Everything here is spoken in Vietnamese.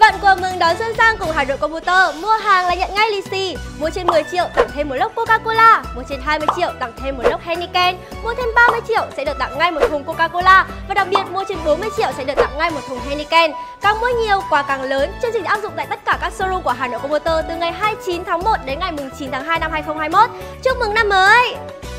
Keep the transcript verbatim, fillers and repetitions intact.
Tặng quà mừng đón xuân sang cùng Hà Nội Computer. Mua hàng là nhận ngay lì xì. Mua trên mười triệu tặng thêm một lốc Coca-Cola. Mua trên hai mươi triệu tặng thêm một lốc Heineken. Mua thêm ba mươi triệu sẽ được tặng ngay một thùng Coca-Cola. Và đặc biệt mua trên bốn mươi triệu sẽ được tặng ngay một thùng Heineken. Càng mua nhiều, quà càng lớn. Chương trình áp dụng tại tất cả các showroom của Hà Nội Computer từ ngày hai mươi chín tháng một đến ngày chín tháng hai năm hai nghìn không trăm hai mươi mốt. Chúc mừng năm mới!